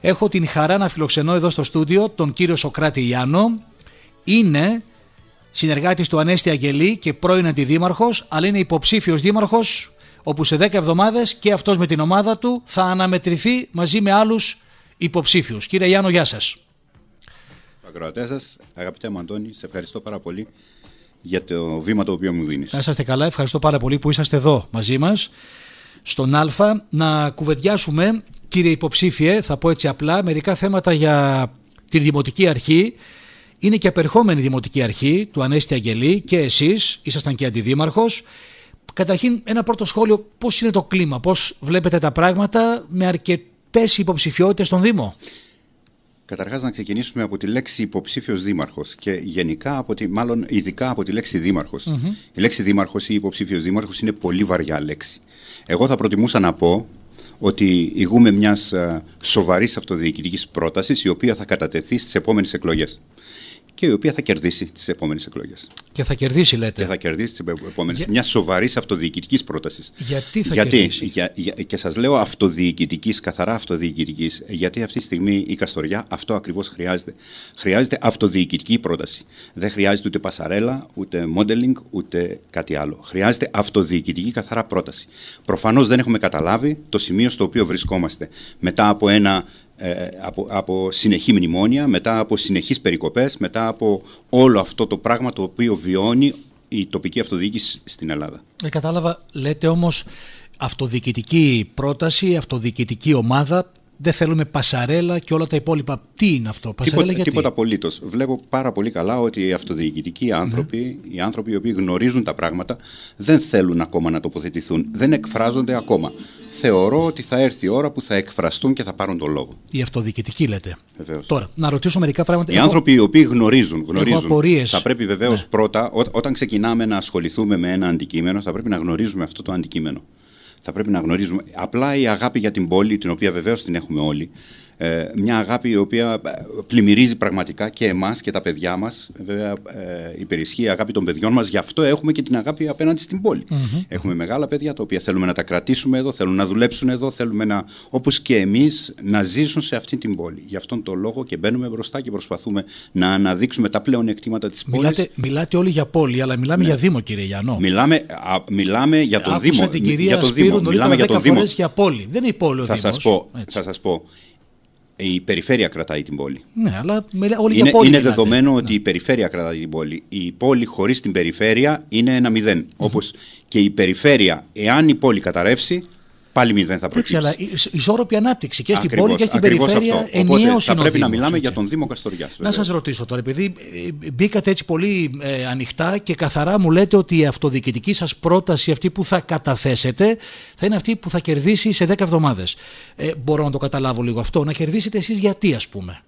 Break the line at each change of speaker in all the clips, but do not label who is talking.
Έχω την χαρά να φιλοξενώ εδώ στο στούντιο τον κύριο Σωκράτη Ιάννο. Είναι συνεργάτης του Ανέστη Αγγελή και πρώην αντιδήμαρχος, αλλά είναι υποψήφιος δήμαρχος, όπου σε 10 εβδομάδες και αυτός με την ομάδα του θα αναμετρηθεί μαζί με άλλους υποψήφιους. Κύριε Ιάννο, γεια σας.
Ακροατές σας, αγαπητέ μου Αντώνη, σε ευχαριστώ πάρα πολύ για το βήμα το οποίο μου δίνεις.
Να είσαστε καλά, ευχαριστώ πάρα πολύ που είσαστε εδώ μαζί μας, στον Α, να κουβεντιάσουμε, κύριε υποψήφιε, θα πω έτσι απλά, μερικά θέματα για τη Δημοτική Αρχή. Είναι και απερχόμενη Δημοτική Αρχή του Ανέστη Αγγελή και εσείς, ήσασταν και αντιδήμαρχος. Καταρχήν, ένα πρώτο σχόλιο, πώς είναι το κλίμα, πώς βλέπετε τα πράγματα με αρκετές υποψηφιότητες στον Δήμο?
Καταρχάς, να ξεκινήσουμε από τη λέξη υποψήφιος δήμαρχος και γενικά, ειδικά από τη λέξη δήμαρχος. Η λέξη δήμαρχος ή υποψήφιος δήμαρχος είναι πολύ βαριά λέξη. Εγώ θα προτιμούσα να πω ότι ηγούμε μιας σοβαρής αυτοδιοικητικής πρότασης, η οποία θα κατατεθεί στις επόμενες εκλογές και η οποία θα κερδίσει τις επόμενες εκλογές.
Και θα κερδίσει, λέτε.
Και θα κερδίσει τις επόμενες. Μια σοβαρής αυτοδιοικητικής πρότασης.
Γιατί θα κερδίσει?
Και σας λέω αυτοδιοικητικής, καθαρά αυτοδιοικητικής, γιατί αυτή τη στιγμή η Καστοριά αυτό ακριβώς χρειάζεται. Χρειάζεται αυτοδιοικητική πρόταση. Δεν χρειάζεται ούτε πασαρέλα, ούτε modeling, ούτε κάτι άλλο. Χρειάζεται αυτοδιοικητική καθαρά πρόταση. Προφανώς δεν έχουμε καταλάβει το σημείο στο οποίο βρισκόμαστε. Μετά από από συνεχή μνημόνια, μετά από συνεχείς περικοπές, μετά από όλο αυτό το πράγμα το οποίο βιώνει η τοπική αυτοδιοίκηση στην Ελλάδα.
Κατάλαβα, λέτε όμως αυτοδιοικητική πρόταση, αυτοδιοικητική ομάδα, δεν θέλουμε πασαρέλα και όλα τα υπόλοιπα. Τι είναι αυτό, πασαρέλα? Γιατί?
Τίποτα απολύτως. Βλέπω πάρα πολύ καλά ότι οι αυτοδιοικητικοί άνθρωποι, οι άνθρωποι οι οποίοι γνωρίζουν τα πράγματα, δεν θέλουν ακόμα να τοποθετηθούν, δεν εκφράζονται ακόμα. Θεωρώ ότι θα έρθει η ώρα που θα εκφραστούν και θα πάρουν τον λόγο.
Οι αυτοδιοικητικοί, λέτε.
Βεβαίως.
Τώρα, να ρωτήσω μερικά πράγματα.
Οι άνθρωποι οι οποίοι γνωρίζουν.
Θα
πρέπει βεβαίως πρώτα, όταν ξεκινάμε να ασχοληθούμε με ένα αντικείμενο, θα πρέπει να γνωρίζουμε αυτό το αντικείμενο. Θα πρέπει να γνωρίζουμε. Απλά η αγάπη για την πόλη, την οποία βεβαίως την έχουμε όλοι, μια αγάπη η οποία πλημμυρίζει πραγματικά και εμάς και τα παιδιά μας. Βέβαια, υπερισχύει η αγάπη των παιδιών μας, γι' αυτό έχουμε και την αγάπη απέναντι στην πόλη. Έχουμε μεγάλα παιδιά τα οποία θέλουμε να τα κρατήσουμε εδώ, θέλουν να δουλέψουν εδώ, θέλουμε όπως και εμείς, να ζήσουν σε αυτή την πόλη. Γι' αυτόν τον λόγο και μπαίνουμε μπροστά και προσπαθούμε να αναδείξουμε τα πλέον εκτήματα της πόλης.
Μιλάτε όλοι για πόλη, αλλά μιλάμε για Δήμο, κύριε Ιάννο.
Μιλάμε για τον Δήμο.
Την κυρία Σπύρου νωρίτερα 10 φορές για πόλη. Δεν είναι η πόλη ο Δήμος.
Θα σας πω. Η περιφέρεια κρατάει την πόλη.
Ναι, αλλά όλοι για πόλη.
Είναι δεδομένο ότι η περιφέρεια κρατάει την πόλη. Η πόλη χωρίς την περιφέρεια είναι ένα μηδέν. Όπως και η περιφέρεια, εάν η πόλη καταρρεύσει, πάλι μηδέν θα προκύψει.
Αλλά ισόρροπη ανάπτυξη και στην πόλη και στην περιφέρεια ενιαίως
θα
είναι ο
πρέπει
Δήμος,
να μιλάμε
έτσι
για τον Δήμο Καστοριάς.
Να σας ρωτήσω τώρα, επειδή μπήκατε έτσι πολύ ανοιχτά και καθαρά μου λέτε ότι η αυτοδιοικητική σας πρόταση, αυτή που θα καταθέσετε, θα είναι αυτή που θα κερδίσει σε 10 εβδομάδες. Μπορώ να το καταλάβω λίγο αυτό, να κερδίσετε εσείς γιατί, ας πούμε?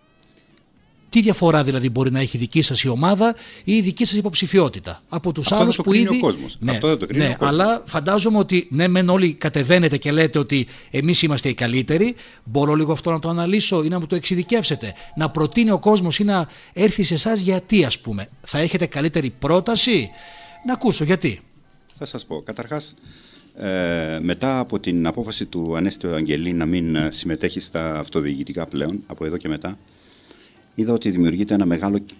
Τι διαφορά δηλαδή μπορεί να έχει η δική σας η ομάδα ή η δική σας υποψηφιότητα από τους άλλους που ήδη.
Αυτό δεν το κρίνει ο κόσμος.
Αλλά φαντάζομαι ότι ναι, μεν όλοι κατεβαίνετε και λέτε ότι εμείς είμαστε οι καλύτεροι. Μπορώ λίγο αυτό να το αναλύσω ή να μου το εξειδικεύσετε? Να προτείνει ο κόσμος ή να έρθει σε εσάς γιατί, ας πούμε? Θα έχετε καλύτερη πρόταση? Να ακούσω γιατί.
Θα σας πω. Καταρχάς, μετά από την απόφαση του Ανέστη Αγγελή να μην συμμετέχει στα αυτοδιοικητικά πλέον, από εδώ και μετά, είδα ότι δημιουργείται ένα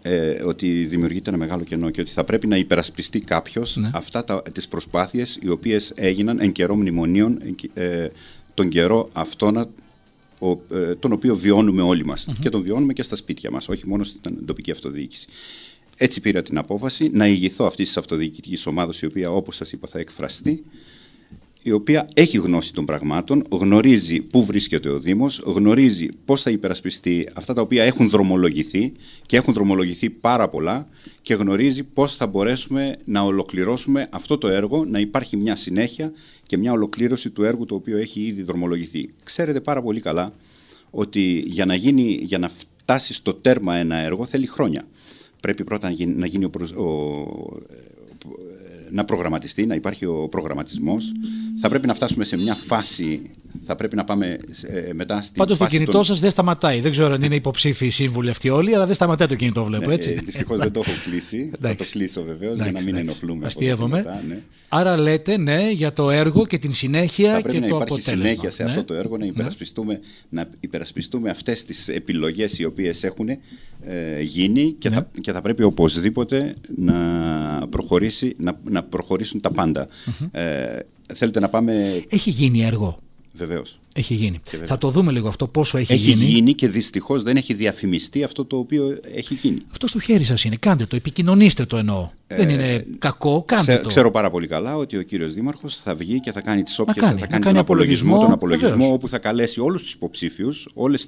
μεγάλο κενό και ότι θα πρέπει να υπερασπιστεί κάποιος τις προσπάθειες οι οποίες έγιναν εν καιρό μνημονίων, τον καιρό αυτόν τον οποίο βιώνουμε όλοι μας και τον βιώνουμε και στα σπίτια μας, όχι μόνο στην τοπική αυτοδιοίκηση. Έτσι πήρα την απόφαση να ηγηθώ αυτής της αυτοδιοικητικής ομάδας, η οποία, όπως σας είπα, θα εκφραστεί, η οποία έχει γνώση των πραγμάτων, γνωρίζει πού βρίσκεται ο Δήμος, γνωρίζει πώς θα υπερασπιστεί αυτά τα οποία έχουν δρομολογηθεί και έχουν δρομολογηθεί πάρα πολλά και γνωρίζει πώς θα μπορέσουμε να ολοκληρώσουμε αυτό το έργο, να υπάρχει μια συνέχεια και μια ολοκλήρωση του έργου το οποίο έχει ήδη δρομολογηθεί. Ξέρετε πάρα πολύ καλά ότι για να φτάσει στο τέρμα ένα έργο θέλει χρόνια. Πρέπει πρώτα να γίνει να προγραμματιστεί, να υπάρχει ο προγραμματισμός. Θα πρέπει να φτάσουμε σε μια φάση θα πρέπει να πάμε μετά στην.
Πάντως το κινητό σας δεν σταματάει. Δεν ξέρω αν είναι υποψήφιοι οι σύμβουλοι αυτοί όλοι, αλλά δεν σταματάει το κινητό, βλέπω, έτσι.
Δυστυχώς δεν το έχω κλείσει. Θα το κλείσω βεβαίως για να μην ενοχλούμε.
Αστείευομαι. Άρα λέτε, ναι, για το έργο και την συνέχεια και το αποτέλεσμα. Θα πρέπει να υπάρχει συνέχεια
σε αυτό το έργο, να υπερασπιστούμε αυτές τις επιλογές οι οποίες έχουν γίνει και θα πρέπει οπωσδήποτε να προχωρήσουν τα πάντα. Θέλετε να πάμε.
Έχει γίνει έργο.
Βεβαίως.
Έχει γίνει. Θα το δούμε λίγο αυτό πόσο έχει γίνει.
Έχει γίνει και δυστυχώς δεν έχει διαφημιστεί αυτό το οποίο έχει γίνει.
Αυτό στο χέρι σας είναι. Κάντε το, επικοινωνήστε το εννοώ. Δεν είναι κακό, κάντε το.
Ξέρω πάρα πολύ καλά ότι ο κύριος Δήμαρχος θα βγει και θα κάνει τις όποιες. Θα κάνει τον απολογισμό όπου θα καλέσει όλους τους υποψήφιους, όλες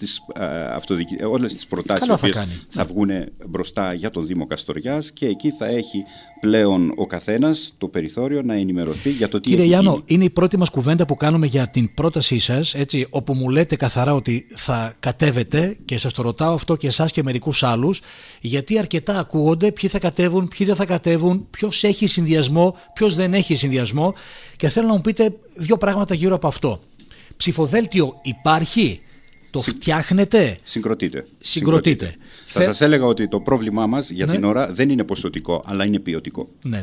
τις προτάσεις που θα βγουν μπροστά για τον Δήμο Καστοριάς και εκεί θα έχει πλέον ο καθένας το περιθώριο να ενημερωθεί για το τι
Κύριε Γιάννο, είναι η πρώτη μας κουβέντα που κάνουμε για την πρότασή σας, έτσι, όπου μου λέτε καθαρά ότι θα κατέβετε και σας το ρωτάω αυτό και εσάς και μερικούς άλλους, γιατί αρκετά ακούγονται ποιοι θα κατέβουν, ποιοι δεν θα κατέβουν, ποιος έχει συνδυασμό, ποιος δεν έχει συνδυασμό και θέλω να μου πείτε δύο πράγματα γύρω από αυτό. Ψηφοδέλτιο υπάρχει? Το φτιάχνετε?
Συγκροτείτε. Θα σας έλεγα ότι το πρόβλημά μας για την ώρα δεν είναι ποσοτικό, αλλά είναι ποιοτικό.
Ναι,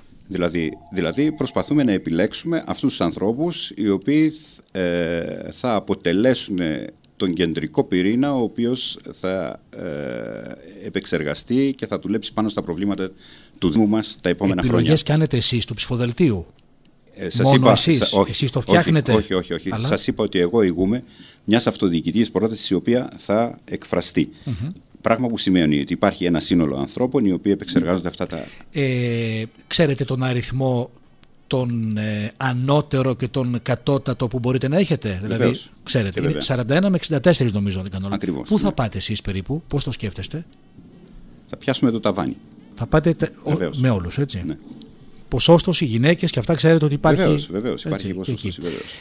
Δηλαδή προσπαθούμε να επιλέξουμε αυτούς τους ανθρώπους οι οποίοι θα αποτελέσουν τον κεντρικό πυρήνα, ο οποίος θα επεξεργαστεί και θα δουλέψει πάνω στα προβλήματα του Δήμου μας τα επόμενα χρόνια.
Επιλογές κάνετε εσείς του ψηφοδελτίου? Μόνο εσείς το φτιάχνετε?
Όχι. Αλλά... Σας είπα ότι εγώ ηγούμαι μιας αυτοδιοικητικής πρότασης η οποία θα εκφραστεί. Πράγμα που σημαίνει ότι υπάρχει ένα σύνολο ανθρώπων οι οποίοι επεξεργάζονται αυτά τα...
Ξέρετε τον αριθμό τον ανώτερο και τον κατώτατο που μπορείτε να έχετε? Δηλαδή, ξέρετε, είναι 41 με 64 νομίζω, αν δεν κάνω λάθος. Πού θα πάτε εσείς περίπου, πώς το σκέφτεστε?
Θα πιάσουμε το ταβάνι.
Θα πάτε με όλους, έτσι. Ναι. Ποσόστοση, γυναίκες και αυτά ξέρετε ότι υπάρχει.
Βεβαίως, υπάρχει ποσόστοση.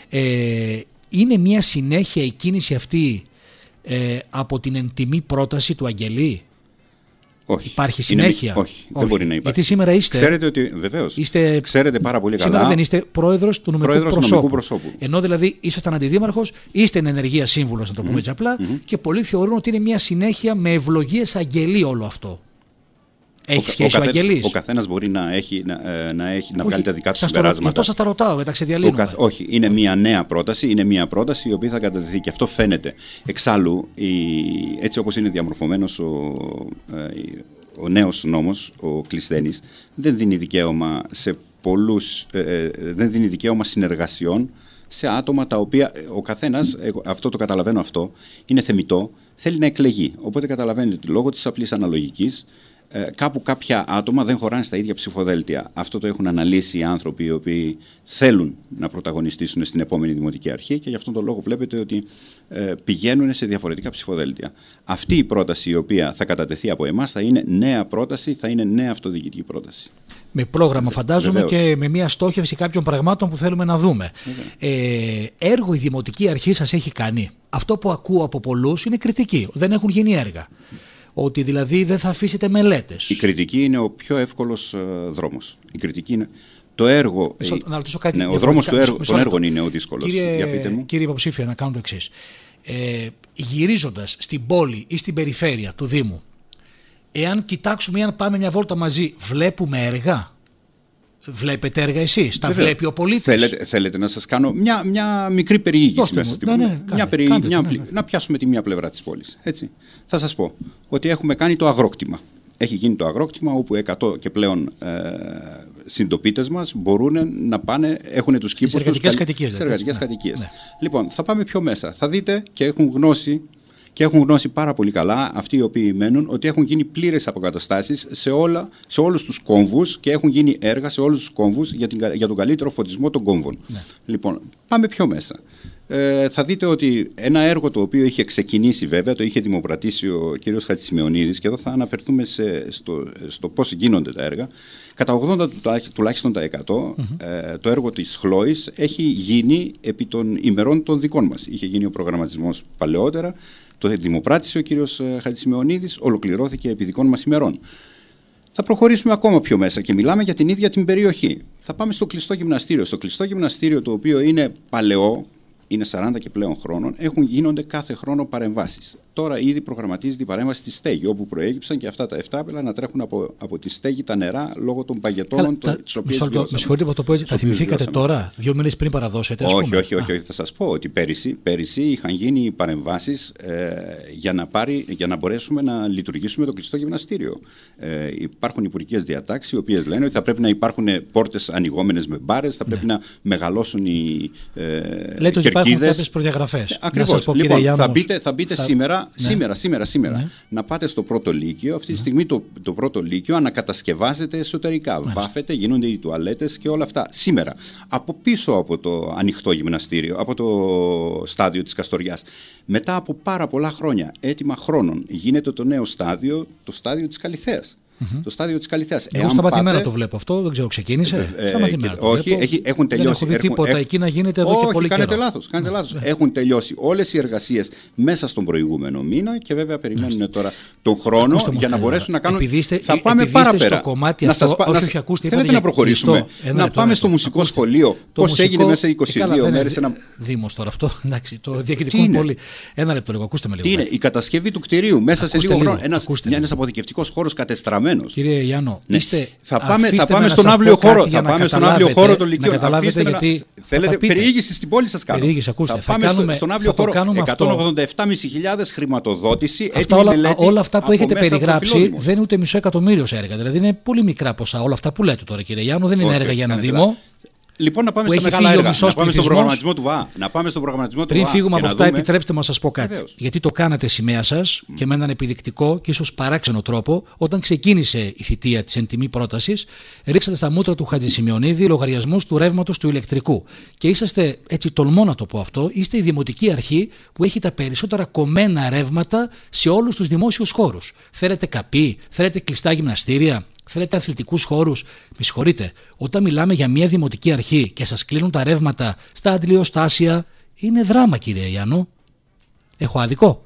Είναι μια συνέχεια η κίνηση αυτή από την εντιμή πρόταση του Αγγελή?
Όχι.
Υπάρχει συνέχεια?
Όχι, δεν μπορεί να υπάρχει.
Γιατί σήμερα είστε.
Ξέρετε ότι βεβαίως. Ξέρετε πάρα πολύ καλά.
Σήμερα δεν είστε πρόεδρος του νομικού προσώπου. Ενώ δηλαδή ήσασταν αντιδήμαρχος, είστε εν ενεργεία σύμβουλος, να το πούμε έτσι απλά, και πολλοί θεωρούν ότι είναι μια συνέχεια με ευλογίες Αγγελή όλο αυτό. Έχει σχέση ο Αγγελής?
Ο καθένας μπορεί να βγάλει τα δικά του συμπεράσματα.
Αυτό σας τα ρωτάω, δεν τα ξεδιαλύνουμε.
Όχι, είναι μια νέα πρόταση, είναι μια πρόταση η οποία θα κατατεθεί και αυτό φαίνεται. Εξάλλου, έτσι όπως είναι διαμορφωμένος ο νέος νόμος, ο Κλεισθένης, δεν δίνει δικαίωμα δεν δίνει δικαίωμα συνεργασιών σε άτομα τα οποία ο καθένας, αυτό το καταλαβαίνω αυτό, είναι θεμιτό, θέλει να εκλεγεί. Οπότε καταλαβαίνετε ότι λόγω της απλής αναλογικής κάπου κάποια άτομα δεν χωράνε στα ίδια ψηφοδέλτια. Αυτό το έχουν αναλύσει οι άνθρωποι οι οποίοι θέλουν να πρωταγωνιστήσουν στην επόμενη δημοτική αρχή και γι' αυτόν τον λόγο βλέπετε ότι πηγαίνουν σε διαφορετικά ψηφοδέλτια. Αυτή η πρόταση η οποία θα κατατεθεί από εμάς θα είναι νέα πρόταση, θα είναι νέα αυτοδιοικητική πρόταση.
Με πρόγραμμα φαντάζομαι και με μια στόχευση κάποιων πραγμάτων που θέλουμε να δούμε. Έργο η δημοτική αρχή σας έχει κάνει? Αυτό που ακούω από πολλούς είναι κριτική. Δεν έχουν γίνει έργα. Ότι δηλαδή δεν θα αφήσετε μελέτες.
Η κριτική είναι ο πιο εύκολος δρόμος. Η κριτική είναι το έργο.
Να ρωτήσω κάτι.
Ο δρόμος των έργων είναι ο δύσκολος.
Κύριε υποψήφια, να κάνω το εξής. Γυρίζοντας στην πόλη ή στην περιφέρεια του Δήμου, εάν κοιτάξουμε ή αν πάμε μια βόλτα μαζί, βλέπουμε έργα? Βλέπετε έργα εσείς? Τα βλέπει ο πολίτης?
Θέλετε να σας κάνω μια μικρή περιήγηση μέσα στην πόλη? Να πιάσουμε τη μία πλευρά της πόλης. Έτσι. Θα σας πω ότι έχουμε κάνει το αγρόκτημα. Έχει γίνει το αγρόκτημα όπου 100 και πλέον συντοπίτες μας μπορούν να πάνε, έχουν τους κήπους τους
εργατικές κατοικίες.
Ναι. Λοιπόν, θα πάμε πιο μέσα. Θα δείτε και έχουν γνώση πάρα πολύ καλά αυτοί οι οποίοι μένουν ότι έχουν γίνει πλήρες αποκαταστάσεις σε όλους τους κόμβους και έχουν γίνει έργα σε όλους τους κόμβους για τον καλύτερο φωτισμό των κόμβων. Ναι. Λοιπόν, πάμε πιο μέσα. Θα δείτε ότι ένα έργο το οποίο είχε ξεκινήσει βέβαια, το είχε δημοπρατήσει ο κ. Χατζησημεωνίδης και εδώ θα αναφερθούμε στο πώς γίνονται τα έργα. Κατά 80 τουλάχιστον τα 100 το έργο της Χλόης έχει γίνει επί των ημερών των δικών μας. Είχε γίνει ο προγραμματισμός παλαιότερα, το δημοπράτησε ο κ. Χατζησημεωνίδης, ολοκληρώθηκε επί δικών μας ημερών. Θα προχωρήσουμε ακόμα πιο μέσα και μιλάμε για την ίδια την περιοχή. Θα πάμε στο κλειστό γυμναστήριο. Στο κλειστό γυμναστήριο, το οποίο είναι παλαιό, είναι 40 και πλέον χρόνων, γίνονται κάθε χρόνο παρεμβάσεις. Τώρα ήδη προγραμματίζεται η παρέμβαση στη Στέγη, όπου προέκυψαν και αυτά τα 7 άπελα να τρέχουν από τη Στέγη τα νερά λόγω των παγετώνων. Με
συγχωρείτε που το πω έτσι. Τα θυμηθήκατε τώρα, 2 μήνες πριν παραδώσετε?
Όχι. Θα σας πω ότι πέρυσι είχαν γίνει παρεμβάσεις για να μπορέσουμε να λειτουργήσουμε το κλειστό γυμναστήριο. Υπάρχουν υπουργικές διατάξεις, οι οποίες λένε ότι θα πρέπει να υπάρχουν πόρτες ανοιγόμενες με μπάρες, θα πρέπει να μεγαλώσουν οι κερκίδες.
Λέτε ότι υπάρχουν κάποιες προδιαγραφές.
Ακριβώς. Λοιπόν, θα μπείτε σήμερα να πάτε στο πρώτο λύκειο. Αυτή τη στιγμή το πρώτο λύκειο ανακατασκευάζεται εσωτερικά. Βάφεται, γίνονται οι τουαλέτες και όλα αυτά. Σήμερα, από πίσω από το ανοιχτό γυμναστήριο, από το στάδιο της Καστοριάς, μετά από πάρα πολλά χρόνια, έτοιμα χρόνων, γίνεται το νέο στάδιο, το στάδιο της Καλιθέας. Το στάδιο της Καλιθέας.
Εγώ σταματημένα το βλέπω αυτό, δεν ξέρω, ξεκίνησε. Σταματημένα.
Όχι, έχουν τελειώσει.
Δεν έχω δει τίποτα εκεί να γίνεται εδώ και πολύ καιρό.
Κάνετε λάθος. Έχουν τελειώσει όλες οι εργασίες μέσα στον προηγούμενο μήνα και βέβαια περιμένουν τώρα τον χρόνο για να μπορέσουν να κάνουν. Θα πάμε πάρα πέρα.
Στο κομμάτι αυτό, όχι, ακούστε,
θέλετε να προχωρήσουμε. Να πάμε στο μουσικό σχολείο. Πώς έγινε μέσα 22 μέρες.
Δήμος τώρα αυτό. Το διοικητικό πολύ. Ένα λεπτό λίγο, ακούστε με λίγο.
Τι είναι η κατασκευή του κτηρίου μέσα σε λίγο χρόνο. Ένας αποθηκευτικός χώρος κατεστραμμένος.
Κύριε Γιάννο,
θα πάμε στον αύριο χώρο. Θα πάμε στον αύριο χώρο των λυκειών.
Να καταλάβετε γιατί.
Θέλετε περιήγηση στην πόλη σας κάνω.
Περιήγηση, ακούστε.
Θα πάμε στον αύριο χώρο. 187.500 χρηματοδότηση.
Όλα αυτά που έχετε περιγράψει δεν είναι ούτε μισό εκατομμύριο σε έργα. Δηλαδή είναι πολύ μικρά ποσά. Όλα αυτά που λέτε τώρα, κύριε Γιάννο, δεν είναι έργα για ένα Δήμο.
Λοιπόν, να πάμε στα μεγάλα έργα. Να πάμε στον προγραμματισμό του ΒΑ.
Πριν φύγουμε από αυτά, επιτρέψτε μου να σας πω κάτι. Βεβαίως. Γιατί το κάνατε σημαία σας και με έναν επιδεικτικό και ίσως παράξενο τρόπο, όταν ξεκίνησε η θητεία της εν τιμή πρότασης, ρίξατε στα μούτρα του Χατζησημειονίδη λογαριασμούς του ρεύματος του ηλεκτρικού. Και είσαστε, έτσι τολμώ να το πω αυτό, είστε η δημοτική αρχή που έχει τα περισσότερα κομμένα ρεύματα σε όλους τους δημόσιους χώρους. Θέλετε καπί, θέλετε κλειστά γυμναστήρια. Θέλετε αθλητικούς χώρους. Με συγχωρείτε, όταν μιλάμε για μια δημοτική αρχή και σας κλείνουν τα ρεύματα στα αντλιοστάσια, είναι δράμα, κύριε Γιάννο. Έχω άδικο?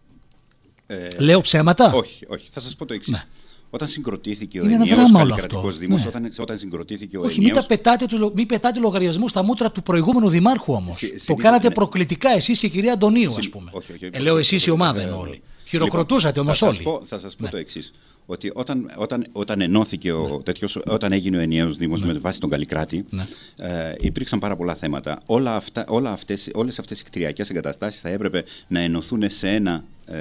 Λέω ψέματα?
Όχι. Θα σας πω το εξής. Ναι. Όταν συγκροτήθηκε ο
ενιαίος
καλλικρατικός Δήμος, όταν συγκροτήθηκε ο ενιαίος...
Μην πετάτε λογαριασμού στα μούτρα του προηγούμενου δημάρχου όμως. Το κάνατε προκλητικά εσείς και η κυρία Αντωνίου, ας πούμε. Λέω εσείς η ομάδα είναι όλοι. Χειροκροτούσατε όμως όλοι.
Θα σας πω το εξής. Ότι όταν ενώθηκε όταν έγινε ο ενιαίος Δήμος με βάση τον Καλλικράτη, υπήρξαν πάρα πολλά θέματα. Όλες αυτές οι κτηριακές εγκαταστάσεις θα έπρεπε να ενωθούν σε ένα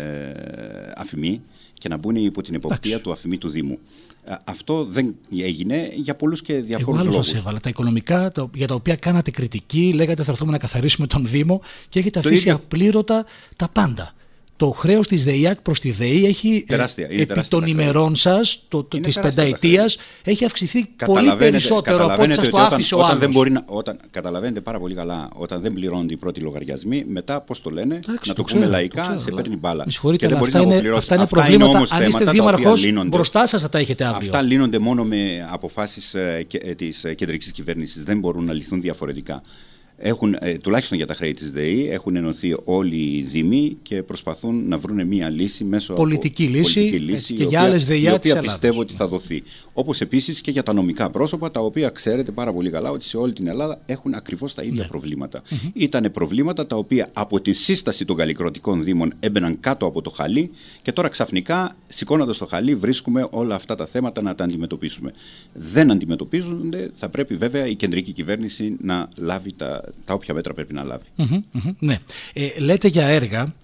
αφημί και να μπουν υπό την εποπτεία του αφημί του Δήμου. Αυτό δεν έγινε για πολλούς και διαφορούς λόγους.
Εγώ σας έβαλα τα οικονομικά για τα οποία κάνατε κριτική, λέγατε θα έρθουμε να καθαρίσουμε τον Δήμο και έχετε αφήσει απλήρωτα τα πάντα. Το χρέος της ΔΕΙΑΚ προς τη ΔΕΗ έχει επί των ημερών σας, της πενταετίας, έχει αυξηθεί πολύ περισσότερο από ό,τι σας το άφησε ο άλλος.
Καταλαβαίνετε πάρα πολύ καλά, όταν δεν πληρώνονται οι πρώτοι λογαριασμοί, μετά, πώς το λένε, να το πούμε λαϊκά, σε παίρνει μπάλα.
Με συγχωρείτε, αλλά αυτά είναι προβλήματα. Αν είστε δήμαρχος, μπροστά σας θα τα έχετε αύριο.
Αυτά λύνονται μόνο με αποφάσεις της κεντρικής κυβέρνησης. Δεν μπορούν να λυθούν διαφορετικά. Τουλάχιστον για τα χρέη της ΔΕΗ έχουν ενωθεί όλοι οι Δήμοι και προσπαθούν να βρουν μια λύση μέσω
πολιτική λύση και για άλλες ΔΕΙΑ της
Ελλάδας. Πιστεύω ότι θα δοθεί. Όπως επίσης και για τα νομικά πρόσωπα, τα οποία ξέρετε πάρα πολύ καλά ότι σε όλη την Ελλάδα έχουν ακριβώς τα ίδια προβλήματα. Ήτανε προβλήματα τα οποία από τη σύσταση των καλλικρωτικών Δήμων έμπαιναν κάτω από το χαλί και τώρα ξαφνικά, σηκώνοντας το χαλί, βρίσκουμε όλα αυτά τα θέματα να τα αντιμετωπίσουμε. Δεν αντιμετωπίζονται, θα πρέπει βέβαια η κεντρική κυβέρνηση να λάβει τα όποια μέτρα πρέπει να λάβει.
Ναι. Λέτε για έργα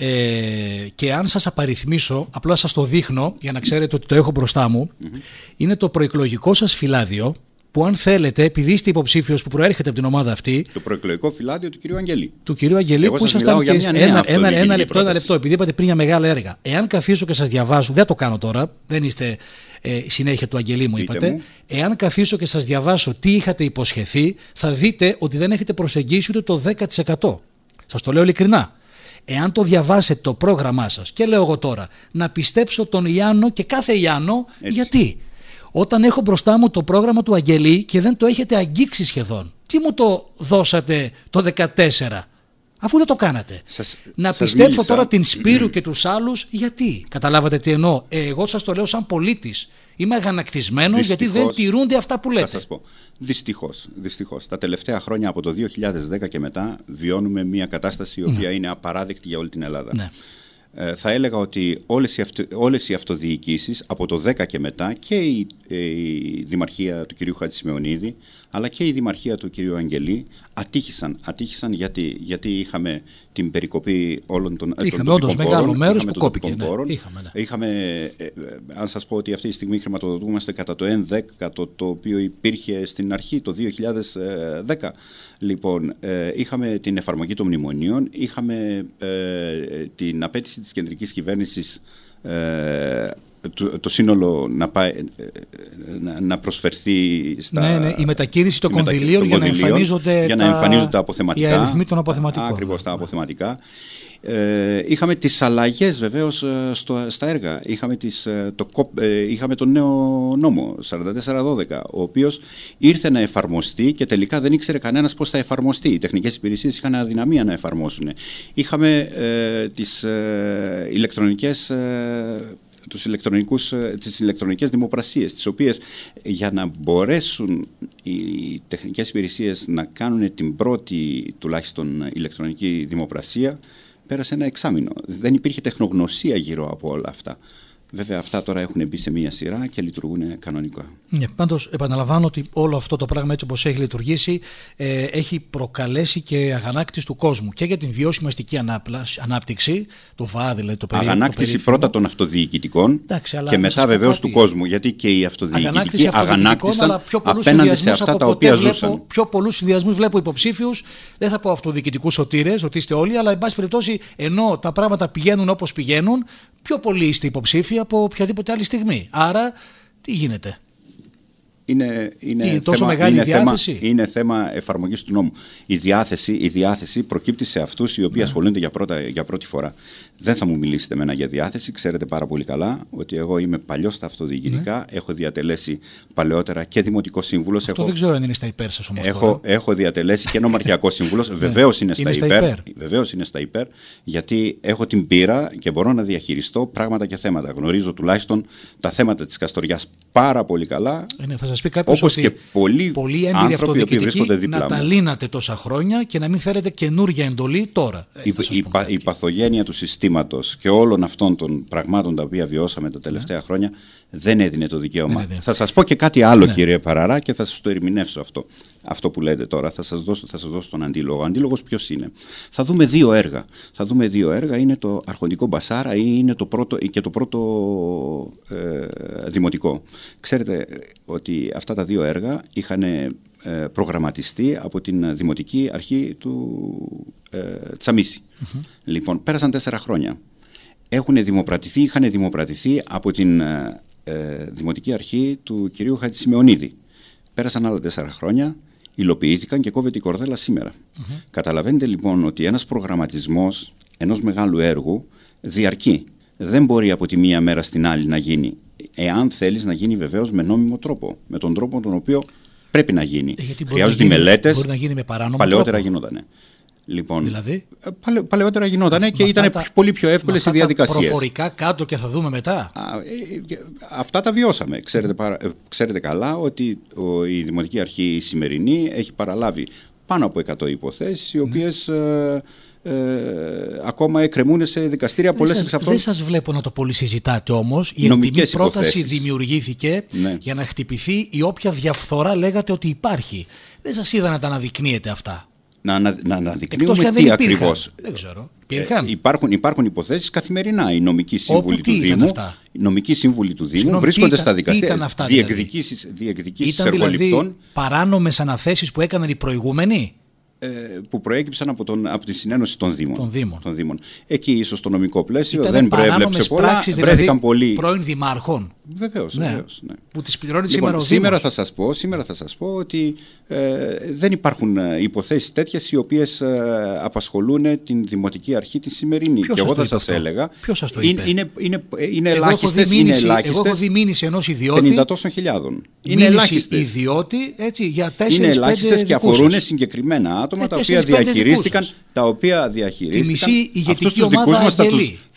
και αν σας απαριθμίσω, απλά σας το δείχνω για να ξέρετε ότι το έχω μπροστά μου, είναι το προεκλογικό σας φυλάδιο που αν θέλετε, επειδή είστε υποψήφιος που προέρχεται από την ομάδα αυτή.
Το προεκλογικό φυλάδιο του κυρίου Αγγελή.
Του κυρίου Αγγελή που ήσασταν και ένα λεπτό, επειδή είπατε πριν για μεγάλα έργα. Εάν καθίσω και σας διαβάσω, δεν το κάνω τώρα, δεν είστε συνέχεια του Αγγελή μου είπατε. Εάν καθίσω και σας διαβάσω τι είχατε υποσχεθεί, θα δείτε ότι δεν έχετε προσεγγίσει ούτε το 10%. Σας το λέω ειλικρινά. Εάν το διαβάσετε το πρόγραμμά σας, και λέω εγώ τώρα, να πιστέψω τον Ιάννο και κάθε Ιάννο, γιατί. Όταν έχω μπροστά μου το πρόγραμμα του Αγγελή και δεν το έχετε αγγίξει σχεδόν, τι μου το δώσατε το 14%, αφού δεν το κάνατε. Να πιστέψω μίλησα τώρα την Σπύρου και τους άλλους, γιατί. Καταλάβατε τι εννοώ. Εγώ σας το λέω σαν πολίτης. Είμαι αγανακτισμένος γιατί δεν τηρούνται αυτά που λέτε.
Θα σας πω. Δυστυχώς. Τα τελευταία χρόνια από το 2010 και μετά βιώνουμε μια κατάσταση η οποία είναι απαράδεκτη για όλη την Ελλάδα.
Ναι.
Θα έλεγα ότι όλες οι αυτοδιοικήσεις από το 10 και μετά, και η Δημαρχία του κυρίου Χατζησημεωνίδη αλλά και η Δημαρχία του κυρίου Αγγελή ατύχησαν γιατί είχαμε την περικοπή όλων των
όντως μεγάλο μέρος που κόπηκε.
Είχαμε, αν σας πω ότι αυτή τη στιγμή χρηματοδοτούμαστε κατά το 1/10 το οποίο υπήρχε στην αρχή το 2010. Λοιπόν, είχαμε την εφαρμογή των μνημονίων, είχαμε την απέτηση της κεντρικής κυβέρνησης το σύνολο να προσφερθεί στα...
Ναι, η μετακίνηση των κονδυλίων για να εμφανίζονται
τα αποθεματικά.
Οι αριθμοί των αποθεματικών.
Ακριβώς, τα αποθεματικά. Είχαμε τις αλλαγές βεβαίως στα έργα. Είχαμε τον νέο νόμο 4412, ο οποίος ήρθε να εφαρμοστεί και τελικά δεν ήξερε κανένας πώς θα εφαρμοστεί. Οι τεχνικές υπηρεσίες είχαν αδυναμία να εφαρμόσουν. Είχαμε τις ηλεκτρονικές δημοπρασίες, τις οποίες για να μπορέσουν οι τεχνικές υπηρεσίες να κάνουν την πρώτη τουλάχιστον ηλεκτρονική δημοπρασία, πέρασε ένα εξάμηνο. Δεν υπήρχε τεχνογνωσία γύρω από όλα αυτά. Βέβαια αυτά τώρα έχουν μπει σε μία σειρά και λειτουργούν κανονικά.
Ναι, πάντως επαναλαμβάνω ότι όλο αυτό το πράγμα έτσι όπως έχει λειτουργήσει έχει προκαλέσει και αγανάκτηση του κόσμου και για την βιώσιμη αστική ανάπτυξη, το ΒΑ δηλαδή το περίφημο.
Αγανάκτηση πρώτα των αυτοδιοικητικών και μετά βεβαίως του κόσμου, γιατί και οι αυτοδιοικητικοί αγανάκτησαν απέναντι σε αυτά τα οποία ζούσαν.
Πιο πολλούς συνδυασμούς βλέπω υποψήφιους, δεν θα πω αυτοδιοικητικούς σωτήρες, ότι είστε όλοι, αλλά εν πάση περιπτώσει ενώ τα πράγματα πηγαίνουν όπως πηγαίνουν, πιο πολλοί είστε υποψήφοι από οποιαδήποτε άλλη στιγμή. Άρα, τι γίνεται?
Είναι
τόσο μεγάλη διάθεση.
Είναι θέμα εφαρμογής του νόμου. Η διάθεση προκύπτει σε αυτούς οι οποίοι ασχολούνται για πρώτη φορά. Δεν θα μου μιλήσετε εμένα για διάθεση. Ξέρετε πάρα πολύ καλά ότι εγώ είμαι παλιός στα αυτοδιοικητικά. Έχω διατελέσει παλαιότερα και δημοτικός σύμβουλος.
Αυτό δεν ξέρω αν είναι στα υπέρ σας όμως.
Έχω διατελέσει και νομαρχιακός σύμβουλος. Βεβαίως είναι στα υπέρ. Γιατί έχω την πείρα και μπορώ να διαχειριστώ πράγματα και θέματα. Γνωρίζω τουλάχιστον τα θέματα της Καστοριάς πάρα πολύ καλά.
Θα σας πει κάποιος
όπως
ότι
και πολλοί άνθρωποι που βρίσκονται δίπλα
μου. Να τα λύνατε τόσα χρόνια και να μην θέλετε καινούργια εντολή τώρα.
Η παθογένεια του συστήματος και όλων αυτών των πραγμάτων τα οποία βιώσαμε τα τελευταία χρόνια δεν έδινε το δικαίωμα. Θα σας πω και κάτι άλλο, κύριε Παραρά, και θα σας το ερμηνεύσω αυτό που λέτε τώρα. Θα σας δώσω τον αντίλογο. Ο αντίλογος ποιος είναι? Θα δούμε δύο έργα. Είναι το Αρχοντικό Μπασάρα ή είναι το πρώτο δημοτικό. Ξέρετε ότι αυτά τα δύο έργα είχαν προγραμματιστεί από την Δημοτική Αρχή του Τσαμίση. Λοιπόν, πέρασαν 4 χρόνια. Είχαν δημοπρατηθεί από την Δημοτική Αρχή του κυρίου Χατζησημεωνίδη. Πέρασαν άλλα 4 χρόνια, υλοποιήθηκαν και κόβεται η κορδέλα σήμερα. Καταλαβαίνετε λοιπόν ότι ένας προγραμματισμός ενός μεγάλου έργου διαρκεί. Δεν μπορεί από τη μία μέρα στην άλλη να γίνει. Εάν θέλεις να γίνει βεβαίως με νόμιμο τρόπο, με τον τρόπο τον οποίο πρέπει να γίνει. Χρειάζονται μελέτες.
Μπορεί να γίνει με παράνομο
παλαιότερα
τρόπο.
Γινότανε. Λοιπόν,
δηλαδή,
παλαιότερα γινότανε και ήταν πολύ πιο εύκολες οι διαδικασίες.
Προφορικά κάτω και θα δούμε μετά.
Αυτά τα βιώσαμε. Ξέρετε καλά ότι η Δημοτική Αρχή η σημερινή έχει παραλάβει πάνω από 100 υποθέσεις οι οποίες ακόμα εκκρεμούν σε δικαστήρια. Πολλές εξ αυτών.
Δεν σας βλέπω να το πολύ συζητάτε όμως. Η εντιμή πρόταση δημιουργήθηκε για να χτυπηθεί η όποια διαφθορά λέγατε ότι υπάρχει. Δεν σας είδα να τα αναδεικνύετε αυτά.
Να αναδεικνύουμε τι ακριβώς.
Δεν ξέρω.
Υπάρχουν υποθέσεις καθημερινά. Οι νομικοί σύμβουλοι του Δήμου βρίσκονται στα δικαστήρια. Διεκδικήσεις εργοληπτών.
Δηλαδή παράνομες αναθέσεις που έκαναν οι προηγούμενοι.
Που προέκυψαν από τη συνένωση των Δήμων. Εκεί ίσως το νομικό πλαίσιο δεν προέβλεψε πολλά.
Πράξεις,
βρέθηκαν πολλοί
πρώην δημάρχων.
Βεβαίως. Ναι.
Που τις πληρώνει σήμερα ο Δήμος.
Σήμερα θα σας πω ότι δεν υπάρχουν υποθέσεις τέτοιες οι οποίες απασχολούν την Δημοτική Αρχή τη σημερινή.
Ποιος
και εγώ θα σας έλεγα.
Ποιος σας το είπε?
Είναι ελάχιστες.
Εγώ έχω δει μήνυση ενός ιδιώτη.
50 τόσων χιλιάδων. Είναι ελάχιστες.
Ιδιώτη για 4-5
είναι ελάχιστες και αφορούν συγκεκριμένα άτομα τα οποία διαχειρίστηκαν.
Τη μισή ηγετική ομάδα αγγελεί.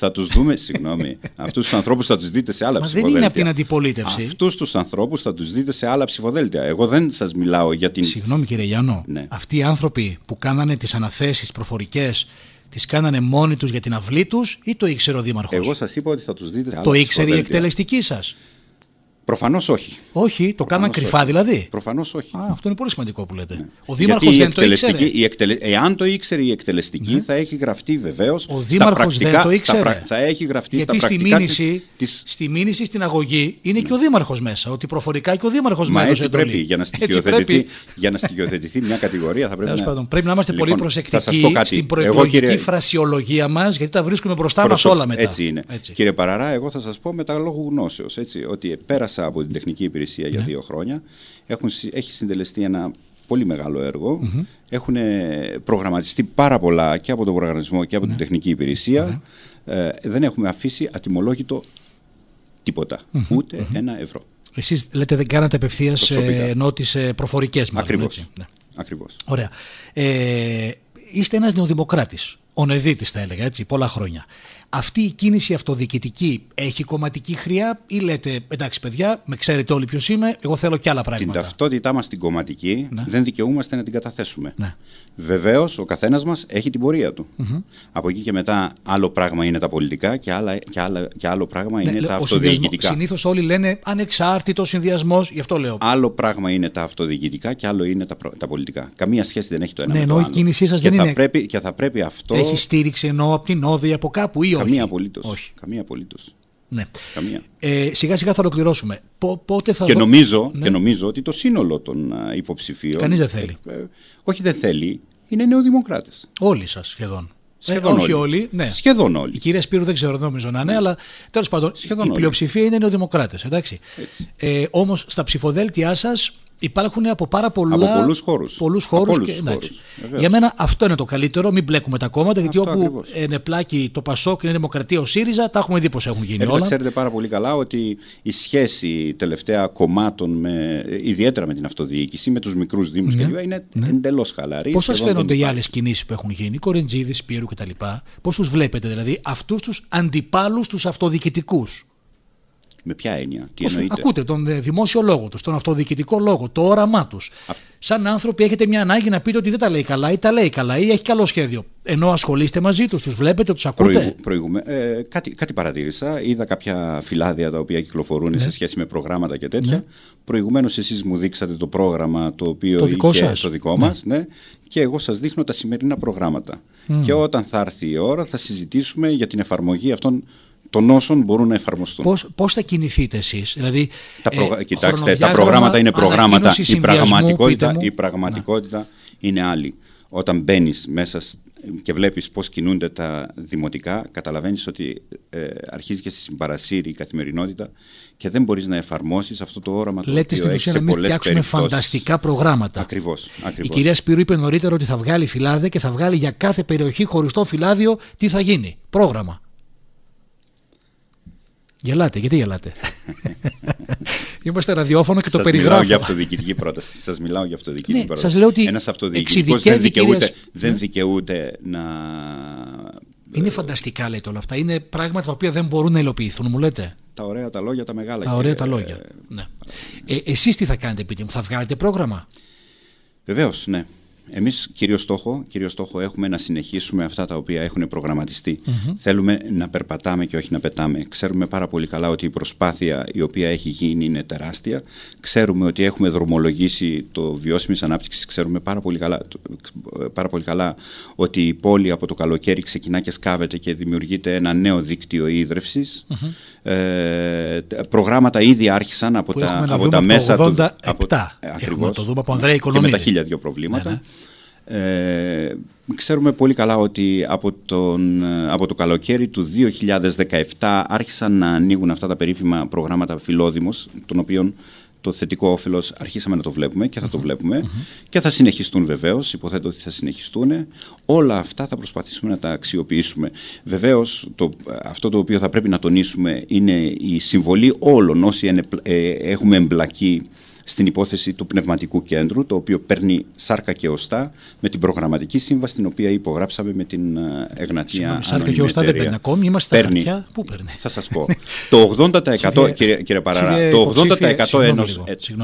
θα τους δούμε, συγγνώμη, αυτούς τους ανθρώπους θα τους δείτε σε άλλα ψηφοδέλτια.
Δεν είναι από την αντιπολίτευση.
Αυτούς τους ανθρώπους θα τους δείτε σε άλλα ψηφοδέλτια. Εγώ δεν σας μιλάω για την...
Συγγνώμη κύριε Γιάννο,
ναι.
Αυτοί οι άνθρωποι που κάνανε τις αναθέσεις προφορικές, τις κάνανε μόνοι τους για την αυλή τους ή το ήξερε ο Δήμαρχος?
Εγώ σας είπα ότι θα τους δείτε σε άλλα
Το ήξερε η
ψηφοδέλτια.
εκτελεστική σας?
Προφανώς όχι.
Όχι, το κάναν κρυφά δηλαδή.
Προφανώς όχι.
Αυτό είναι πολύ σημαντικό που λέτε.
Ναι.
Ο Δήμαρχος δεν το ήξερε.
Εάν το ήξερε η εκτελεστική, θα έχει γραφτεί βεβαίως.
Ο Δήμαρχος δεν το ήξερε.
Θα έχει γραφτεί
γιατί
στα πρακτικά
στη μήνυση, στην αγωγή, είναι και ο Δήμαρχος μέσα. Ότι προφορικά και ο Δήμαρχος μέσα.
Έτσι πρέπει. Για να στοιχειοθετηθεί μια κατηγορία θα πρέπει
πρέπει να είμαστε πολύ προσεκτικοί στην προεκλογική φρασιολογία μας, γιατί τα βρίσκουμε μπροστά μας όλα μετά.
Έτσι είναι. Κύριε Παραρά, εγώ θα σας πω με τα λόγου γνώσεως ότι πέρασα από την τεχνική υπηρεσία για 2 χρόνια. Έχει συντελεστεί ένα πολύ μεγάλο έργο. Έχουν προγραμματιστεί πάρα πολλά και από τον προγραμματισμό και από την τεχνική υπηρεσία. Δεν έχουμε αφήσει ατιμολόγητο τίποτα. Ούτε ένα ευρώ.
Εσείς λέτε δεν κάνατε απευθείας ενώ τις προφορικές μας.
Ακριβώς.
Ωραία. Είστε ένας νεοδημοκράτης. Ο Νεδίτης θα έλεγα, έτσι, πολλά χρόνια. Αυτή η κίνηση αυτοδιοικητική έχει κομματική χρειά ή λέτε εντάξει παιδιά, με ξέρετε όλοι ποιος είμαι, εγώ θέλω και άλλα πράγματα?
Την ταυτότητά μας την κομματική δεν δικαιούμαστε να την καταθέσουμε.
Ναι.
Βεβαίως ο καθένας μας έχει την πορεία του. Από εκεί και μετά άλλο πράγμα είναι τα πολιτικά και άλλο πράγμα είναι τα αυτοδιοικητικά.
Συνήθως όλοι λένε ανεξάρτητος συνδυασμός, γι' αυτό λέω.
Άλλο πράγμα είναι τα αυτοδιοικητικά και άλλο είναι τα πολιτικά. Καμία σχέση δεν έχει το ένα με το
άλλο.
άλλο.
Η κίνησή σας δεν είναι.
Και θα πρέπει αυτό.
Έχει στήριξη εννοώ από την Όδη, από κάπου ή όχι?
Καμία απολύτως.
Ναι.
Καμία.
Σιγά σιγά θα ολοκληρώσουμε. Πότε θα
και νομίζω ότι το σύνολο των υποψηφίων.
Κανείς δεν θέλει.
Όχι, δεν θέλει. Είναι νεοδημοκράτες.
Όλοι σας σχεδόν.
Όχι όλοι.
Ναι.
Σχεδόν όλοι.
Η κυρία Σπύρου δεν ξέρω, νομίζω να είναι, αλλά τέλος πάντων η πλειοψηφία είναι νεοδημοκράτες. Όμως στα ψηφοδέλτια σας υπάρχουν από πάρα πολλούς χώρους. Για μένα αυτό είναι το καλύτερο. Μην μπλέκουμε τα κόμματα, γιατί όπου είναι πλάκι το Πασόκ, είναι Δημοκρατία, ο ΣΥΡΙΖΑ, τα έχουμε δει πως έχουν γίνει όλα.
Ξέρετε πάρα πολύ καλά ότι η σχέση τελευταία κομμάτων, ιδιαίτερα με την αυτοδιοίκηση, με τους μικρούς δήμους κλπ. Είναι εντελώς χαλαρή.
Πώς σας φαίνονται οι άλλες κινήσεις που έχουν γίνει, Κορεντζίδη, Σπύρου κτλ.? Πώς τους βλέπετε δηλαδή αυτούς τους αντιπάλους, τους αυτοδιοικητικούς?
Με ποια έννοια, τι εννοείτε?
Ακούτε τον δημόσιο λόγο τους, τον αυτοδιοικητικό λόγο, το όραμά τους. Σαν άνθρωποι έχετε μια ανάγκη να πείτε ότι δεν τα λέει καλά ή τα λέει καλά ή έχει καλό σχέδιο. Ενώ ασχολείστε μαζί τους, τους βλέπετε, τους ακούτε.
Κάτι παρατήρησα. Είδα κάποια φυλάδια τα οποία κυκλοφορούν σε σχέση με προγράμματα και τέτοια. Προηγουμένως εσείς μου δείξατε το πρόγραμμα το οποίο είχε το δικό μας. Ναι. Και εγώ σας δείχνω τα σημερινά προγράμματα. Και όταν θα έρθει η ώρα θα συζητήσουμε για την εφαρμογή αυτών των όσων μπορούν να εφαρμοστούν.
Πώς θα κινηθείτε εσείς? Δηλαδή,
κοιτάξτε, τα προγράμματα είναι προγράμματα. Η πραγματικότητα είναι άλλη. Όταν μπαίνεις μέσα και βλέπεις πώς κινούνται τα δημοτικά, καταλαβαίνεις ότι αρχίζει και σε συμπαρασύρει η καθημερινότητα και δεν μπορείς να εφαρμόσεις αυτό το όραμα το
λέτε
οποίο έχει σε πολλές περιπτώσεις.
Λέτε στην ουσία να μην φτιάξουμε φανταστικά προγράμματα.
Ακριβώς.
Η κυρία Σπύρου είπε νωρίτερα ότι θα βγάλει φυλάδια και θα βγάλει για κάθε περιοχή χωριστό φυλάδιο τι θα γίνει. Πρόγραμμα. Γελάτε, γιατί γελάτε? Είμαστε ραδιόφωνο και το περιγράφω.
Σας μιλάω για αυτοδιοικητική πρόταση. Σας μιλάω για αυτοδιοικητική πρόταση.
Σας λέω ότι
ένας αυτοδιοικητικός δεν δικαιούται να...
Είναι φανταστικά λέτε όλα αυτά. Είναι πράγματα τα οποία δεν μπορούν να υλοποιηθούν, μου λέτε.
Τα ωραία τα λόγια, τα μεγάλα.
Τα ωραία τα λόγια. Ναι. Εσείς τι θα κάνετε, πείτε μου, θα βγάλετε πρόγραμμα?
Βεβαίως, ναι. Εμείς κύριο στόχο έχουμε να συνεχίσουμε αυτά τα οποία έχουν προγραμματιστεί. Θέλουμε να περπατάμε και όχι να πετάμε. Ξέρουμε πάρα πολύ καλά ότι η προσπάθεια η οποία έχει γίνει είναι τεράστια. Ξέρουμε ότι έχουμε δρομολογήσει το βιώσιμης ανάπτυξης. Ξέρουμε πάρα πολύ καλά ότι η πόλη από το καλοκαίρι ξεκινά και σκάβεται και δημιουργείται ένα νέο δίκτυο ίδρυυσης. Προγράμματα ήδη άρχισαν από τα μέσα του.
Ακριβώς. Το δούμε από Ανδρέα Οικονομίδη.
Και με τα 1002 προβλήματα. Ξέρουμε πολύ καλά ότι από το καλοκαίρι του 2017 άρχισαν να ανοίγουν αυτά τα περίφημα προγράμματα Φιλόδημος, των οποίων το θετικό όφελος αρχίσαμε να το βλέπουμε και θα το βλέπουμε και θα συνεχιστούν βεβαίως, υποθέτω ότι θα συνεχιστούν. Όλα αυτά θα προσπαθήσουμε να τα αξιοποιήσουμε. Βεβαίως αυτό το οποίο θα πρέπει να τονίσουμε είναι η συμβολή όλων όσοι έχουμε εμπλακεί στην υπόθεση του πνευματικού κέντρου, το οποίο παίρνει σάρκα και οστά με την προγραμματική σύμβαση την οποία υπογράψαμε με την Εγνατία Ανώνυμη.
Σάρκα και οστά δεν παίρνει ακόμη, είμαστε στα χαρτιά. Πού παίρνει?
Θα σας πω. Το 80% κύριε Παραρά, το 80% ενός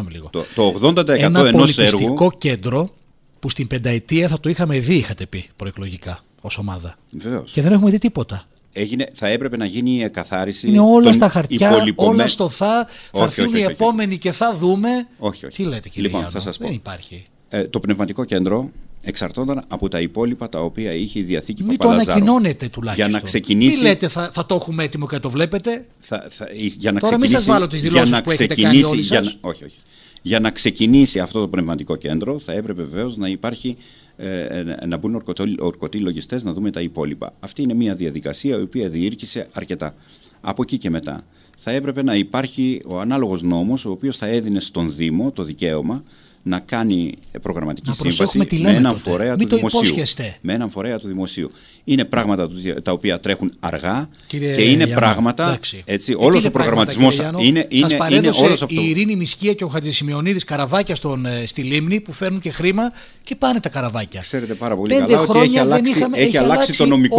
πολιτιστικό κέντρο που στην πενταετία θα το είχαμε δει, είχατε πει, προεκλογικά ως ομάδα.
Βεβαίως.
Και δεν έχουμε δει τίποτα.
Θα έπρεπε να γίνει η εκαθάριση.
Είναι όλα στα χαρτιά, όλα στο θα έρθουν οι επόμενοι και θα δούμε.
Όχι.
Τι λέτε, κύριε
Λοιπόν, θα σας πω.
Δεν υπάρχει.
Το πνευματικό κέντρο εξαρτώνταν από τα υπόλοιπα τα οποία είχε η Διαθήκη
Μην
Παπαλαζάρου.
Το ανακοινώνετε τουλάχιστον.
Για να ξεκινήσει.
Μην λέτε θα το έχουμε έτοιμο και το βλέπετε. Τώρα μην σας βάλω τις δηλώσεις που έχετε κάνει όλοι σας.
Όχι. Για να ξεκινήσει αυτό το πνευματικό κέντρο θα έπρεπε βεβαίως να υπάρχει. Να μπουν ορκωτοί λογιστές, να δούμε τα υπόλοιπα. Αυτή είναι μια διαδικασία η οποία διήρκησε αρκετά. Από εκεί και μετά θα έπρεπε να υπάρχει ο ανάλογος νόμος, ο οποίος θα έδινε στον Δήμο το δικαίωμα να κάνει προγραμματική σύμβαση με έναν φορέα του δημοσίου. Με έναν φορέα του δημοσίου. Είναι πράγματα τα οποία τρέχουν αργά και είναι πράγματα. Έτσι, όλος ο προγραμματισμός είναι όλος αυτό.
Η Ειρήνη Μισκία και ο Χατζησημειονίδης καραβάκια στη Λίμνη που φέρνουν και χρήμα και πάνε τα καραβάκια.
Ξέρετε πάρα πολύ καλά ότι έχει αλλάξει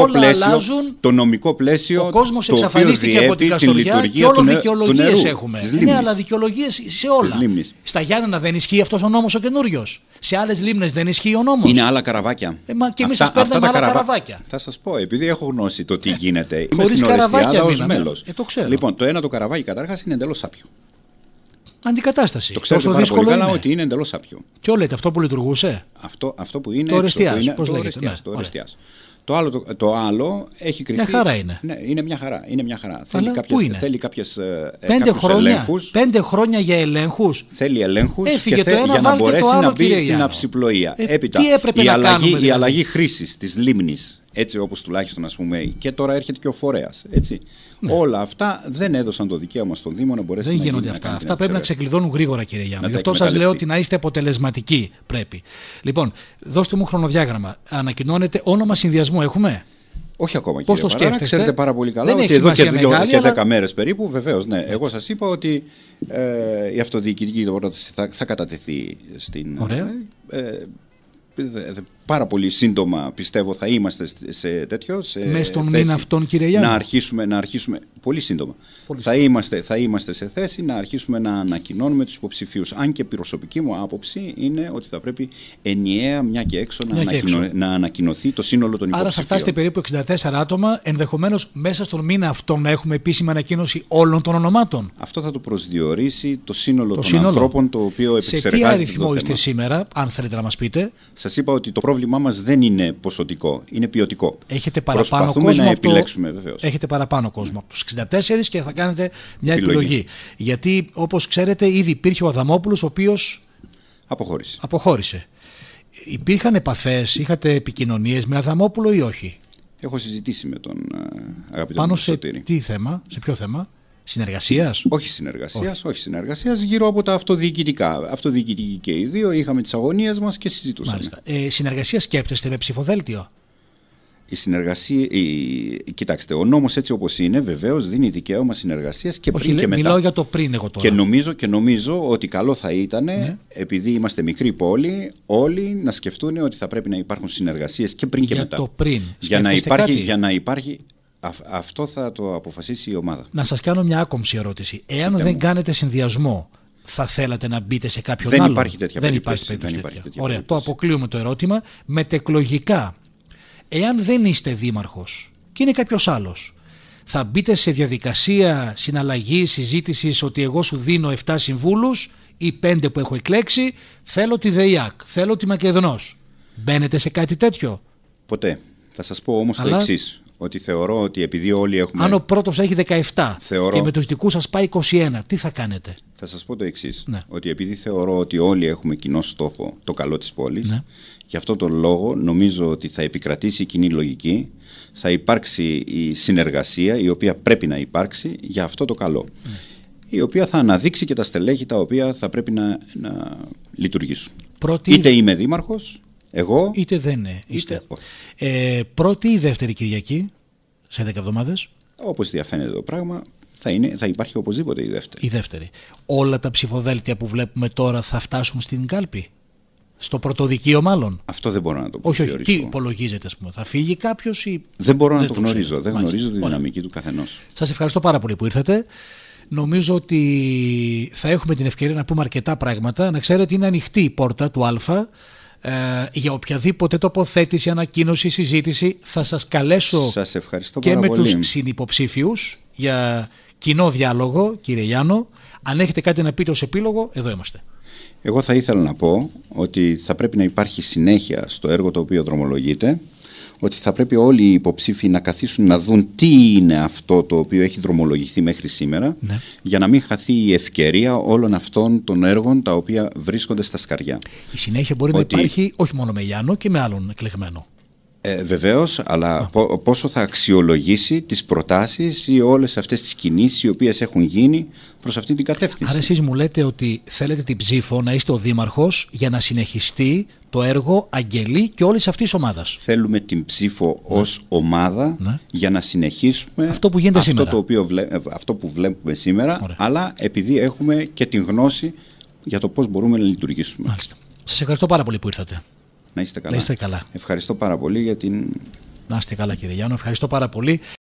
το νομικό πλαίσιο.
Ο κόσμος εξαφανίστηκε από την Καστοριά και όλο δικαιολογίες έχουμε. Ναι, αλλά δικαιολογίες σε όλα. Στα Γιάννενα δεν ισχύει αυτός ο νόμος ο καινούριος? Σε άλλες λίμνες δεν ισχύει ο νόμος?
Είναι άλλα καραβάκια.
Και εμείς σας παίρνουμε άλλα καραβάκια.
Θα σας πω, επειδή έχω γνώση το τι γίνεται.
Χωρίς καραβάκια
ως μέλος.
Το ξέρω.
Λοιπόν, το ένα το καραβάκι καταρχάς είναι εντελώς σάπιο.
Αντικατάσταση.
Το ξέρετε πάρα πολύ καλά ότι είναι εντελώς σάπιο.
Ποιο λέτε, αυτό που λειτουργούσε?
Αυτό που είναι.
Το Ορεστιάς. Πώς λέγεται?
Το Ορεστιάς. Το άλλο έχει κρυφτεί.
Μια χαρά είναι.
Ναι, είναι μια χαρά. Θέλει κάποιες
5 χρόνια για ελέγχους.
Θέλει ελέγχους
έφυγε το ένα, για να μπορέσει το άλλο,
να μπει στην αυσιπλοεία. Έπειτα,
τι έπρεπε να κάνουμε?
Η αλλαγή χρήσης της λίμνης, έτσι όπως τουλάχιστον ας πούμε, και τώρα έρχεται και ο φορέας. Έτσι. Ναι. Όλα αυτά δεν έδωσαν το δικαίωμα στον Δήμο να μπορέσει να γίνει.
Δεν γίνονται αυτά. Αυτά πρέπει να ξεκλειδώνουν γρήγορα, κύριε Γιάννη. Γι' αυτό σας λέω ότι να είστε αποτελεσματικοί. Πρέπει. Λοιπόν, δώστε μου χρονοδιάγραμμα. Ανακοινώνετε όνομα συνδυασμού, έχουμε?
Όχι ακόμα,
πώς το σκέφτεστε?
Ξέρετε πάρα πολύ καλά ότι εδώ και 10 μέρες περίπου, βεβαίως, ναι. Εγώ σας είπα ότι η αυτοδιοικητική πρόταση θα κατατεθεί στην.
Ωραία.
Πάρα πολύ σύντομα πιστεύω θα είμαστε σε τέτοιο.
Μέσα στον μήνα αυτόν, κύριε Γιάννη.
Να αρχίσουμε πολύ σύντομα. Θα είμαστε σε θέση να αρχίσουμε να ανακοινώνουμε τους υποψηφίους. Αν και προσωπική μου άποψη είναι ότι θα πρέπει ενιαία μια και έξω να ανακοινωθεί το σύνολο των υποψηφίων.
Άρα θα φτάσετε περίπου 64 άτομα, ενδεχομένως μέσα στον μήνα αυτόν να έχουμε επίσημη ανακοίνωση όλων των ονομάτων.
Αυτό θα το προσδιορίσει το σύνολο των ανθρώπων το οποίο επεξεργάζεται.
Σε τι αριθμό είστε σήμερα, αν θέλετε να μας πείτε?
Σας είπα ότι το πρόβλημά μας δεν είναι ποσοτικό, είναι ποιοτικό.
Έχετε παραπάνω κόσμο
να επιλέξουμε, βεβαίως.
Έχετε παραπάνω κόσμο από τους 64 και θα κάνετε μια επιλογή. Γιατί όπως ξέρετε ήδη υπήρχε ο Αδαμόπουλος ο οποίος αποχώρησε. Υπήρχαν επαφές, είχατε επικοινωνίες με Αδαμόπουλο ή όχι?
Έχω συζητήσει με τον αγαπητό
Πάνω
Σωτήρη.
σε τι θέμα, σε ποιο θέμα? Συνεργασίας?
Όχι συνεργασίας, γύρω από τα αυτοδιοικητικά. Αυτοδιοικητικοί και οι δύο, είχαμε τις αγωνίες μας και συζητούσαμε.
Συνεργασία σκέπτεστε με ψηφοδέλτιο?
Η συνεργασία, κοιτάξτε, ο νόμος έτσι όπως είναι βεβαίως δίνει δικαίωμα συνεργασίας και πριν και μετά.
Μιλάω για το πριν εγώ τώρα.
Και νομίζω ότι καλό θα ήταν, επειδή είμαστε μικρή πόλη, όλοι να σκεφτούν ότι θα πρέπει να υπάρχουν συνεργασίες και πριν και μετά.
Για το πριν.
Για να υπάρχει. Αυτό θα το αποφασίσει η ομάδα.
Να σας κάνω μια άκομψη ερώτηση. Εάν δεν κάνετε συνδυασμό, θα θέλατε να μπείτε σε κάποιον άλλον?
Δεν υπάρχει τέτοια περίπτωση.
Ωραία, το αποκλείουμε το ερώτημα. Μετεκλογικά, εάν δεν είστε δήμαρχος και είναι κάποιος άλλος, θα μπείτε σε διαδικασία συναλλαγής, συζήτησης ότι εγώ σου δίνω 7 συμβούλους ή 5 που έχω εκλέξει, θέλω τη ΔΕΙΑΚ, θέλω τη Μακεδονός? Μπαίνετε σε κάτι τέτοιο?
Ποτέ. Θα σας πω όμως το εξής. Ότι θεωρώ ότι επειδή όλοι έχουμε.
Αν ο πρώτος έχει 17 και με τους δικούς σας πάει 21, τι θα κάνετε?
Θα σας πω το εξής. Ναι. Ότι επειδή θεωρώ ότι όλοι έχουμε κοινό στόχο το καλό της πόλης, ναι, γι' αυτό τον λόγο νομίζω ότι θα επικρατήσει η κοινή λογική, θα υπάρξει η συνεργασία η οποία πρέπει να υπάρξει για αυτό το καλό. Ναι. Η οποία θα αναδείξει και τα στελέχη τα οποία θα πρέπει να λειτουργήσουν. Είτε είμαι δήμαρχος. Εγώ,
είτε δεν είστε. Πρώτη ή δεύτερη Κυριακή σε 10 εβδομάδες?
Όπως διαφαίνεται το πράγμα, θα υπάρχει οπωσδήποτε η δεύτερη.
Η δεύτερη. Όλα τα ψηφοδέλτια που βλέπουμε τώρα θα φτάσουν στην κάλπη? Στο πρωτοδικείο μάλλον?
Αυτό δεν μπορώ να το πω.
Όχι. Τι υπολογίζεται, ας πούμε? Θα φύγει κάποιος ή...
Δεν μπορώ να το γνωρίζω. Δεν γνωρίζω τη δυναμική του καθενός.
Σας ευχαριστώ πάρα πολύ που ήρθατε. Νομίζω ότι θα έχουμε την ευκαιρία να πούμε αρκετά πράγματα. Να ξέρετε ότι είναι ανοιχτή η πόρτα του Α. Για οποιαδήποτε τοποθέτηση, ανακοίνωση, συζήτηση θα σας καλέσω.
Σας ευχαριστώ
και
πάρα
με
πολύ.
τους συνυποψήφιους για κοινό διάλογο, κύριε Γιάννο. Αν έχετε κάτι να πείτε ως επίλογο, εδώ είμαστε.
Εγώ θα ήθελα να πω ότι θα πρέπει να υπάρχει συνέχεια στο έργο το οποίο δρομολογείται, ότι θα πρέπει όλοι οι υποψήφοι να καθίσουν να δουν τι είναι αυτό το οποίο έχει δρομολογηθεί μέχρι σήμερα,
ναι,
για να μην χαθεί η ευκαιρία όλων αυτών των έργων τα οποία βρίσκονται στα σκαριά.
Η συνέχεια μπορεί να υπάρχει όχι μόνο με Γιάννο και με άλλον εκλεγμένο.
Βεβαίως, αλλά πόσο θα αξιολογήσει τις προτάσεις ή όλες αυτές τις κινήσεις οι οποίες έχουν γίνει προς αυτή την κατεύθυνση.
Άρα εσείς μου λέτε ότι θέλετε την ψήφο να είστε ο δήμαρχος για να συνεχιστεί το έργο Αγγελή και όλης αυτής της ομάδας.
Θέλουμε την ψήφο ως ομάδα, ναι, για να συνεχίσουμε
αυτό που γίνεται σήμερα.
Αυτό που βλέπουμε σήμερα.
Ωραία.
Αλλά επειδή έχουμε και την γνώση για το πώς μπορούμε να λειτουργήσουμε.
Μάλιστα. Σας ευχαριστώ πάρα πολύ που ήρθατε.
Να είστε καλά.
Να είστε καλά.
Ευχαριστώ πάρα πολύ για την...
Να είστε καλά, κύριε Γιάννο. Ευχαριστώ πάρα πολύ.